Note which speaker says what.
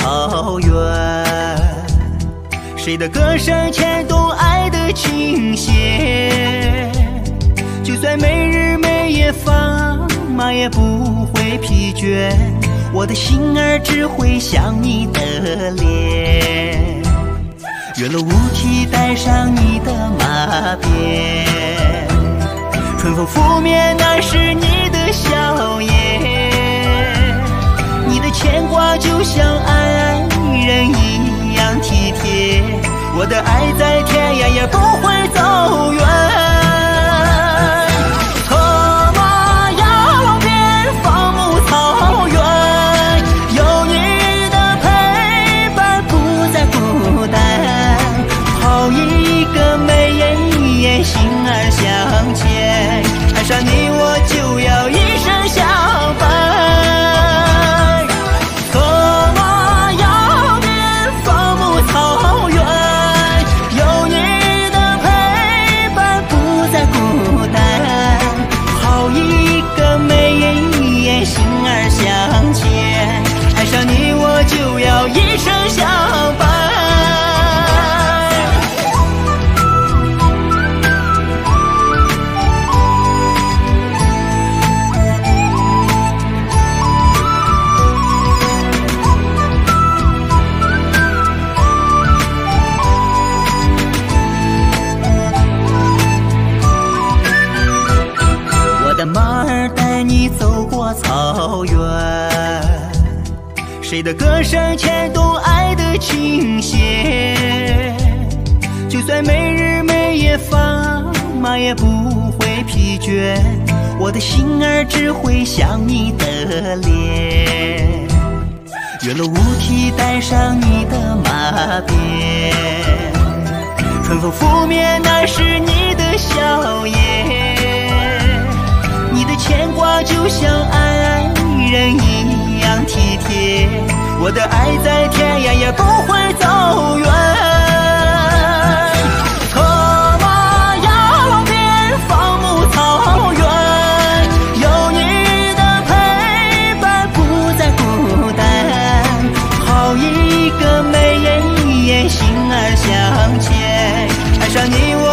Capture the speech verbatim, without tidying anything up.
Speaker 1: 草原，谁的歌声牵动爱的琴弦？就算没日没夜放马也不会疲倦，我的心儿只会想你的脸。月落乌啼带上你的马鞭，春风拂面那是你的笑颜。你的牵挂就像爱人一样体贴，我的爱在天涯也不会走远。策马扬鞭放牧草原，有你的陪伴不再孤单，好一个眉眼心儿相牵，爱上你我就要一生相伴。就要一生相伴。我的马儿带你走过草原，谁的歌声牵动爱的琴弦？就算没日没夜放马也不会疲倦，我的心儿只会想你的脸。月落乌啼带上你的马鞭，春风拂面那是你的笑颜。你的牵挂就像爱人一样体贴，我的爱在天涯也不会走远。策马扬鞭放牧草原，有你的陪伴不再孤单，好一个眉眼心儿相牵，爱上你我